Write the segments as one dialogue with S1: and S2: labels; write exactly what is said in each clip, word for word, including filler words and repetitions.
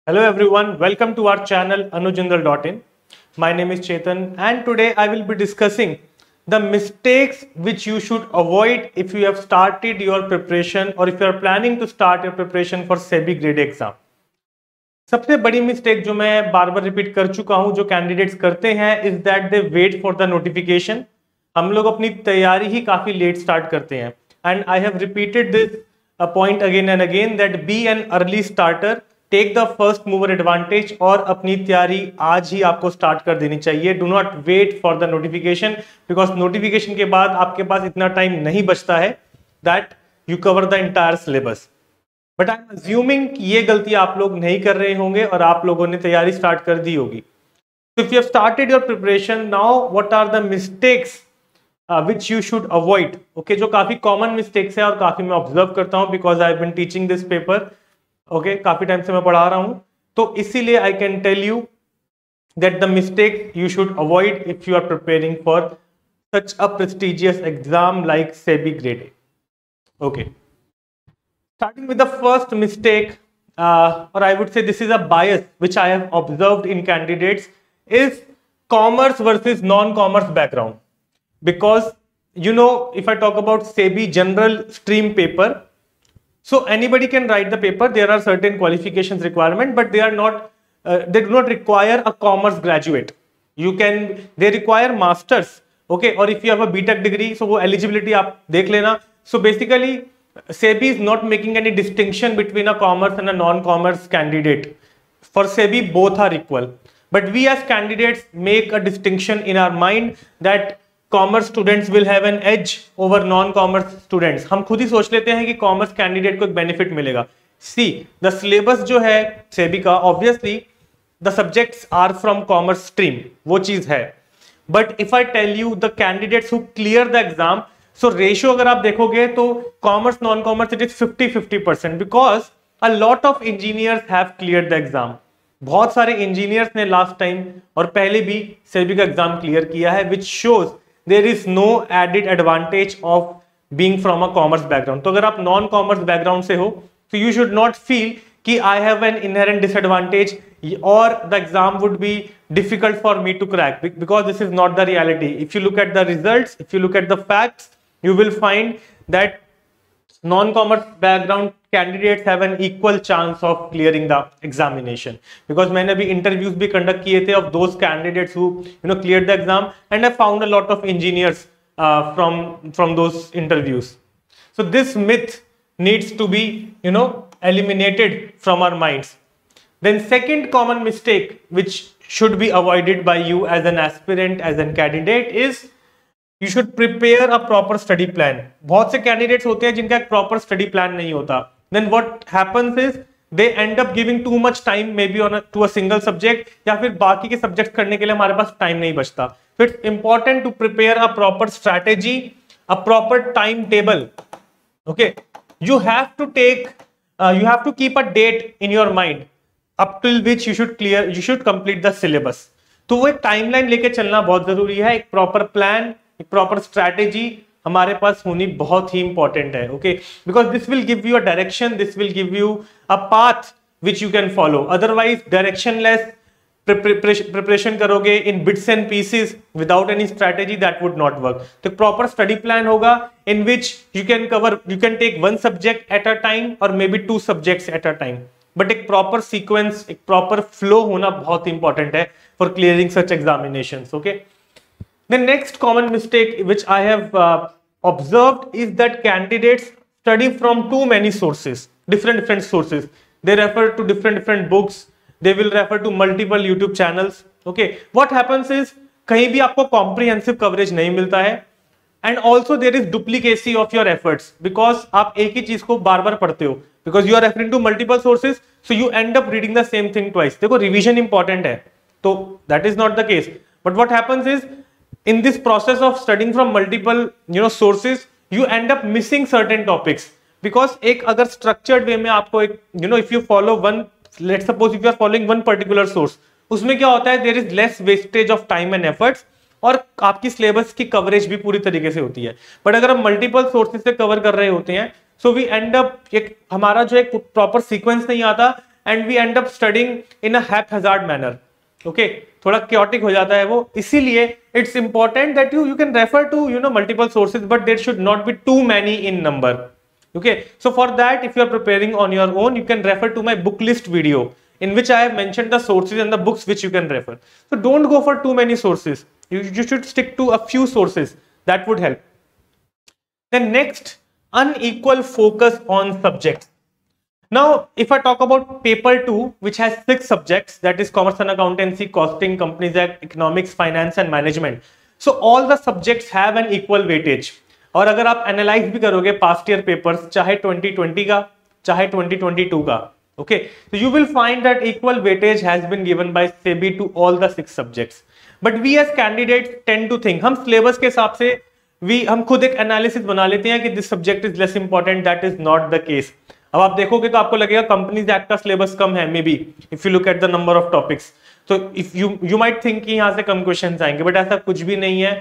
S1: Hello everyone, welcome to our channel anujindal dot in. My name is Chetan and today I will be discussing the mistakes which you should avoid if you have started your preparation or if you are planning to start your preparation for SEBI grade exam. सबसे बड़ी mistake जो मैं बार बार repeat कर चुका हूं जो candidates करते हैं is that they wait for the notification. हम लोग अपनी तैयारी ही काफी लेट स्टार्ट करते हैं and I have repeated this point again and again that be an early starter, take the first mover advantage और अपनी तैयारी आज ही आपको स्टार्ट कर देनी चाहिए. Do not wait for the notification because notification के बाद आपके पास इतना टाइम नहीं बचता है that you cover the entire syllabus. But I am assuming कि ये गलती आप लोग नहीं कर रहे होंगे और आप लोगों ने तैयारी स्टार्ट कर दी होगी. So if you have started your preparation now, what are the mistakes uh, which you should avoid? Okay, जो काफी common mistakes है और काफी मैं observe करता हूँ because I have been teaching this paper. Okay, काफी टाइम से मैं पढ़ा रहा हूँ तो इसीलिए I can tell you that the mistakes you should avoid if you are preparing for such a prestigious exam like SEBI grade A. Okay. Starting with the first mistake, uh, or I would say this is a bias which I have observed in candidates, is commerce versus non-commerce background. Because, you know, if I talk about SEBI general stream paper, so anybody can write the paper. There are certain qualifications requirement, but they are not, uh, they do not require a commerce graduate. You can, they require masters, okay, or if you have a B Tech degree, so वो eligibility आप देख लेना. So basically, SEBI is not making any distinction between a commerce and a non-commerce candidate. For SEBI, both are equal. But we as candidates make a distinction in our mind that commerce students will have an edge over non-commerce students. हम खुद ही सोच लेते हैं कि commerce candidate को एक benefit मिलेगा. See, the syllabus जो है SEBI का, obviously the subjects are from commerce stream. वो चीज है. But if I tell you the candidates who clear the exam, so so, ratio अगर आप देखोगे तो commerce non commerce it is fifty fifty percent because a lot of engineers have clear the exam. बहुत सारे engineers ने last time और पहले भी सेबी का एग्जाम क्लियर किया है which shows there is no added advantage of being from a commerce background. तो अगर आप नॉन कॉमर्स बैकग्राउंड से हो तो यू शुड नॉट फील कि I have an inherent disadvantage और the exam would be difficult for me to crack because this is not the reality. If you look at the results, if you look at the facts, you will find that non-commerce background candidates have an equal chance of clearing the examination because मैंने अभी interviews भी conduct किए थे of those candidates who you know cleared the exam and I found a lot of engineers uh, from from those interviews. So this myth needs to be you know eliminated from our minds. Then second common mistake which should be avoided by you as an aspirant, as a candidate is You should prepare a proper study plan. बहुत से candidates होते हैं जिनका एक proper study plan नहीं होता. Then what happens is they end up giving too much time maybe on a, to a single subject या फिर बाकी के subjects करने के लिए हमारे पास time नहीं बचता. So it's important to prepare a proper strategy, a proper timetable. Okay, you have to take, uh, you have to keep a date in your mind up till which you should clear, you should complete the syllabus. तो वो एक timeline लेके चलना बहुत जरूरी है. एक proper plan, एक प्रॉपर स्ट्रैटेजी हमारे पास होनी बहुत ही इंपॉर्टेंट है. Okay, because this will give you a direction, this will give you a path which you can follow. Otherwise directionless preparation करोगे in bits and pieces without any strategy, that would not work. तो proper study plan होगा in which you can cover, you can take one subject at a time और maybe two subjects eight a time. But एक proper sequence, एक proper flow होना बहुत important है for clearing such examinations. Okay, the next common mistake which I have uh, observed is that candidates study from too many sources, different different sources. They refer to different different books. They will refer to multiple YouTube channels. Okay, what happens is कहीं भी आपको comprehensive coverage नहीं मिलता है and also there is duplicacy of your efforts because आप एक ही चीज को बार बार पढ़ते हो because you are referring to multiple sources, so you end up reading the same thing twice. देखो revision important है तो that is not the case, but what happens is in this process of studying from multiple you know sources you end up missing certain topics because एक अगर structured way में आपको एक you know if you follow one, let's suppose if you are following one particular source, उसमें क्या होता है there is less wastage of time and efforts और आपकी syllabus की coverage भी पूरी तरीके से होती है. but अगर हम multiple sources से cover कर रहे होते हैं so we end up एक हमारा जो एक proper sequence नहीं आता and we end up studying in a haphazard manner. Okay, थोड़ा chaotic हो जाता है वो. इसीलिए it's important that you you can refer to you know multiple sources, but there should not be too many in number. Okay, so for that, if you are preparing on your own, you can refer to my book list video in which I have mentioned the sources and the books which you can refer. So don't go for too many sources. You, you should stick to a few sources. That would help. Then next, unequal focus on subjects. Now, if I talk about paper two, which has six subjects, that is commerce and accountancy, costing, companies act, economics, finance and management. So all the subjects have an equal weightage. और अगर आप analyse भी करोगे past year papers, चाहे twenty twenty का चाहे twenty twenty two का, okay, तो you will find that equal weightage has been given by SEBI to all the six subjects. But we as candidates tend to think, हम syllabus के हिसाब से we हम खुद एक एनालिसिस बना लेते हैं कि this subject is less important. That is not the case. अब आप देखोगे तो आपको लगेगा कंपनीज एक्ट का सिलेबस कम है, maybe if you look at the number of topics. तो if you you might think कि यहाँ से कम क्वेश्चन आएंगे, बट ऐसा कुछ भी नहीं है.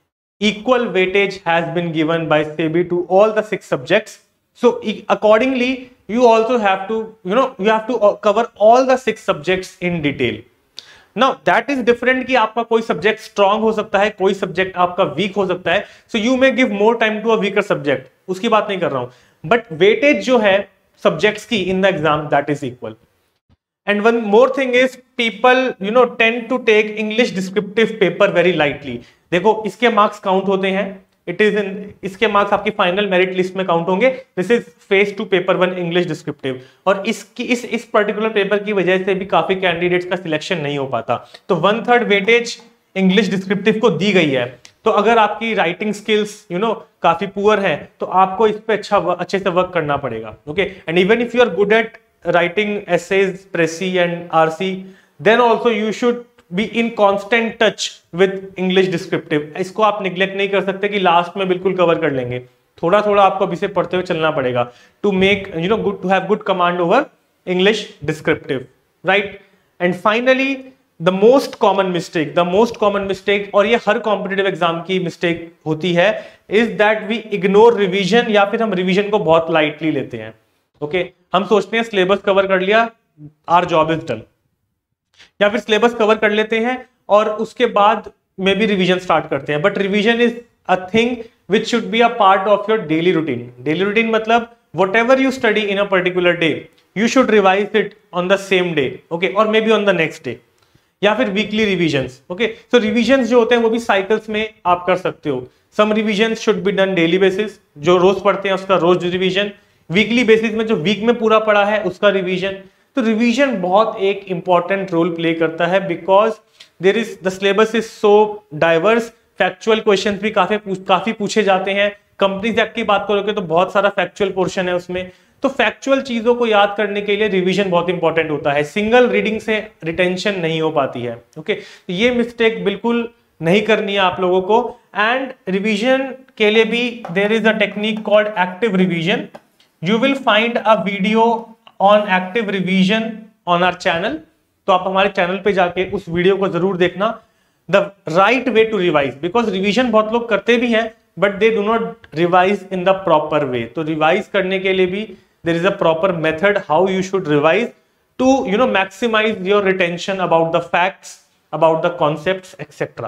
S1: Equal weightage has been given by SEBI to all the six subjects. So accordingly, you also have to, you know, you have to cover all the six subjects in detail. Now that is different कि आपका कोई subject strong हो सकता है, कोई subject आपका weak हो सकता है. So you may give more time to a weaker subject. उसकी बात नहीं कर रहा हूँ. But weightage जो है subjects की in the exam, that is equal. And one more thing is people, you know, tend to take English descriptive paper very lightly. देखो इसके मार्क्स काउंट होते हैं, इट इज इन इसके मार्क्स आपकी final merit list में count होंगे. This is phase two paper one English descriptive. और इसकी इस इस पर्टिकुलर पेपर की वजह से भी काफी कैंडिडेट्स का सिलेक्शन नहीं हो पाता. तो one third weightage English descriptive को दी गई है. तो अगर आपकी राइटिंग स्किल्स यू नो काफी पुअर है तो आपको इस पे अच्छा अच्छे से वर्क करना पड़ेगा. Okay, and even if you are good at writing essays, precis and RC, then also you should be in constant touch with English descriptive. इसको आप निग्लेक्ट नहीं कर सकते कि लास्ट में बिल्कुल कवर कर लेंगे. थोड़ा थोड़ा आपको अभी से पढ़ते हुए चलना पड़ेगा to make you know good to have good command over English descriptive, right. And finally the most common mistake the most common mistake और ये हर कॉम्पिटिटिव एग्जाम की मिस्टेक होती है, is that we ignore revision, या फिर हम revision को बहुत लाइटली लेते हैं. Okay okay? हम सोचते हैं सिलेबस कवर कर लिया, आवर जॉब इज डन. या फिर सिलेबस कवर कर लेते हैं और उसके बाद मे बी रिवीजन स्टार्ट करते हैं. But revision is a thing which should be a part of your daily routine. Daily routine मतलब whatever you study in a particular day, you should revise it on the same day, okay, और maybe on the next day, या फिर weekly revisions. Okay, so revisions जो होते हैं वो भी cycles में आप कर सकते हो. Some revisions should be done daily basis, जो रोज पढ़ते हैं उसका रोज रिविजन. वीकली बेसिस में जो वीक में पूरा पढ़ा है उसका रिवीजन. तो रिवीजन बहुत एक इंपॉर्टेंट रोल प्ले करता है, because there is the syllabus is so diverse. Factual questions भी काफी काफी पूछे जाते हैं. कंपनीज एक्ट की बात करोगे तो बहुत सारा फैक्चुअल पोर्शन है उसमें. तो फैक्चुअल चीजों को याद करने के लिए रिवीजन बहुत इंपॉर्टेंट होता है. सिंगल रीडिंग से रिटेंशन नहीं हो पाती है. ओके, ये मिस्टेक बिल्कुल नहीं करनी है आप लोगों को. एंड रिवीजन के लिए भी there is a technique called active revision. You will find a video on active revision on our channel. तो आप हमारे चैनल पे जाके उस वीडियो को जरूर देखना. The right way to revise, because revision बहुत लोग करते भी हैं but they do not revise in the proper way. तो रिवाइज करने के लिए भी there is a proper method how you should revise to you know maximize your retention about the facts, about the concepts, etc.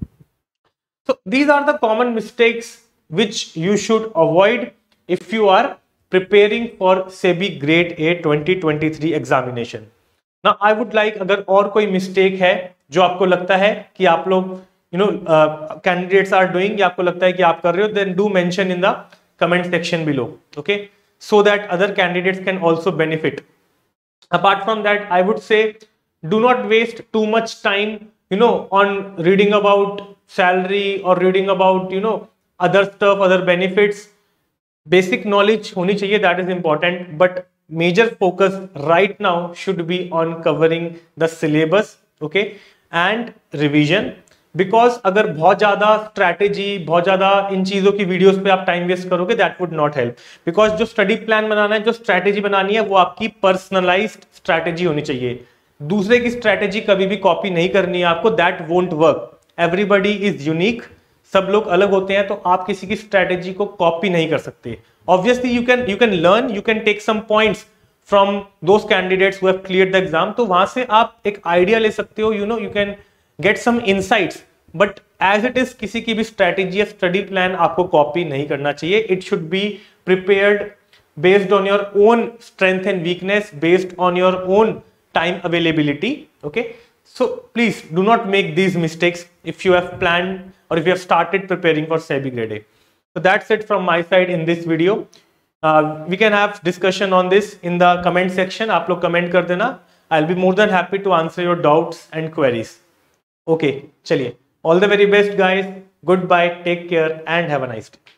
S1: So these are the common mistakes which you should avoid if you are preparing for SEBI Grade A twenty twenty-three examination. Now I would like, अगर और कोई mistake है जो आपको लगता है कि आप लोग you know uh, candidates are doing, या आपको लगता है कि आप कर रहे हो, then do mention in the comment section below. Okay, so that other candidates can also benefit. Apart from that, I would say do not waste too much time you know on reading about salary or reading about you know other stuff, other benefits. Basic knowledge honi chahiye, that is important, but major focus right now should be on covering the syllabus, okay, and revision. Because अगर बहुत ज्यादा strategy, बहुत ज्यादा इन चीजों की videos पे आप time waste करोगे, that would not help. Because जो स्टडी प्लान बनाना है, जो स्ट्रैटेजी बनानी है, वो आपकी पर्सनलाइज्ड स्ट्रैटेजी होनी चाहिए. दूसरे की स्ट्रैटेजी कभी भी कॉपी नहीं करनी है आपको, that won't work. Everybody is unique, सब लोग अलग होते हैं, तो आप किसी की स्ट्रैटेजी को कॉपी नहीं कर सकते. Obviously you can you can learn, you can take some points from those candidates who have cleared the exam. तो वहां से आप एक आइडिया ले सकते हो, you know, you can get some insights. But as it is, किसी की भी strategy या study plan आपको copy नहीं करना चाहिए. It should be prepared based on your own strength and weakness, based on your own time availability. Okay, so please do not make these mistakes if you have planned or if you have started preparing for SEBI Grade A. So that's it from my side in this video. Uh, we can have discussion on this in the comment section. आप लोग comment कर देना. I'll be more than happy to answer your doubts and queries. Okay, चलिए. All the very best, guys. Goodbye. Take care and have a nice day.